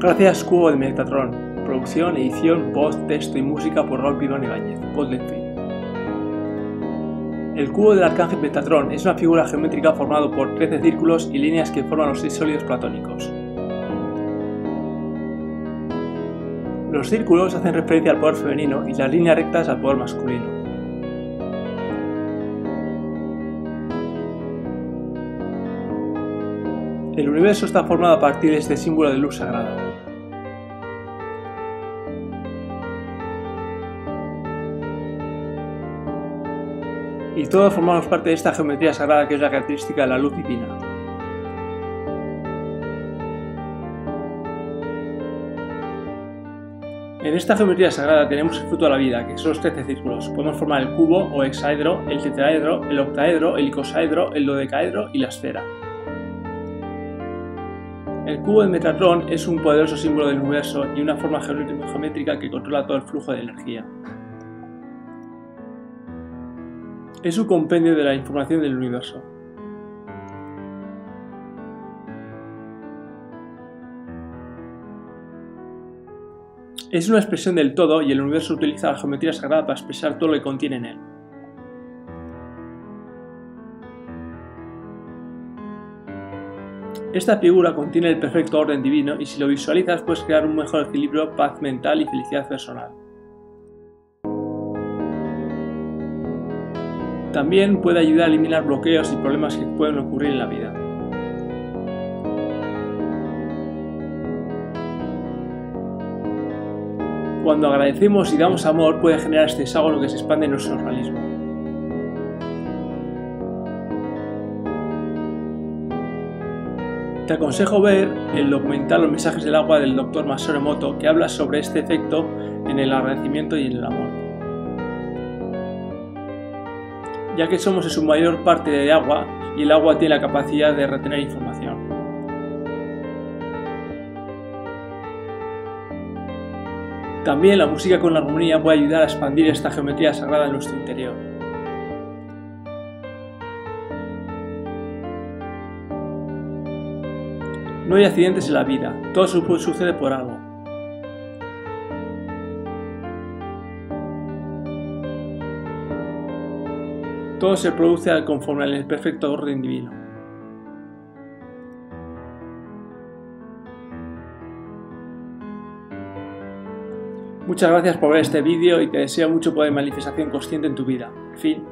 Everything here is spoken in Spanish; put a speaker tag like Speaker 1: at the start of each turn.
Speaker 1: Gracias Cubo de Metatron. Producción, edición, voz, texto y música por Raúl Pibón Ibáñez. Podletfree. El cubo del arcángel Metatron es una figura geométrica formada por 13 círculos y líneas que forman los 6 sólidos platónicos. Los círculos hacen referencia al poder femenino y las líneas rectas al poder masculino. El universo está formado a partir de este símbolo de luz sagrada. Y todos formamos parte de esta geometría sagrada que es la característica de la luz divina. En esta geometría sagrada tenemos el fruto de la vida, que son los 13 círculos. Podemos formar el cubo o hexaedro, el tetraedro, el octaedro, el icosaedro, el dodecaedro y la esfera. El cubo de Metatron es un poderoso símbolo del universo y una forma geométrica que controla todo el flujo de energía. Es un compendio de la información del universo. Es una expresión del todo y el universo utiliza la geometría sagrada para expresar todo lo que contiene en él. Esta figura contiene el perfecto orden divino y si lo visualizas puedes crear un mejor equilibrio, paz mental y felicidad personal. También puede ayudar a eliminar bloqueos y problemas que pueden ocurrir en la vida. Cuando agradecemos y damos amor puede generar este hexágono que se expande en nuestro organismo. Te aconsejo ver el documental Los mensajes del agua del Dr. Masaru Emoto, que habla sobre este efecto en el agradecimiento y en el amor. Ya que somos en su mayor parte de agua y el agua tiene la capacidad de retener información. También la música con la armonía puede ayudar a expandir esta geometría sagrada en nuestro interior. No hay accidentes en la vida, todo sucede por algo. Todo se produce conforme al perfecto orden divino. Muchas gracias por ver este vídeo y te deseo mucho poder de manifestación consciente en tu vida. Fin.